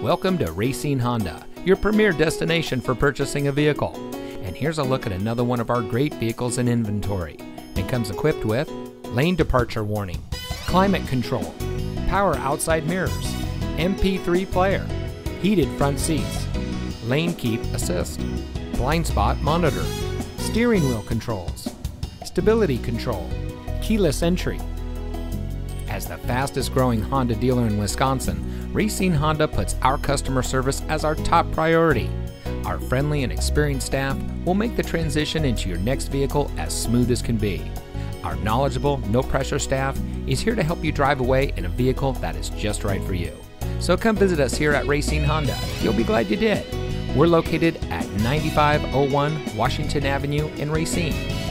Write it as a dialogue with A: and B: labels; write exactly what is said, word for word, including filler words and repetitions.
A: Welcome to Racine Honda, your premier destination for purchasing a vehicle. And here's a look at another one of our great vehicles in inventory. It comes equipped with lane departure warning, climate control, power outside mirrors, M P three player, heated front seats, lane keep assist, blind spot monitor, steering wheel controls, stability control, keyless entry. As the fastest growing Honda dealer in Wisconsin, Racine Honda puts our customer service as our top priority. Our friendly and experienced staff will make the transition into your next vehicle as smooth as can be. Our knowledgeable, no-pressure staff is here to help you drive away in a vehicle that is just right for you. So come visit us here at Racine Honda. You'll be glad you did. We're located at ninety-five oh one Washington Avenue in Racine.